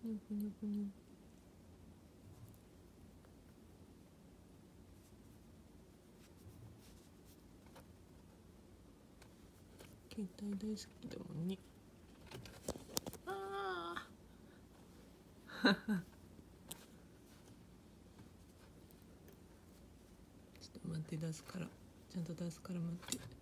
ニョコニョコニョ。携帯大好きだもんね。ああ。ちょっと待って、出すから。ちゃんと出すから待って。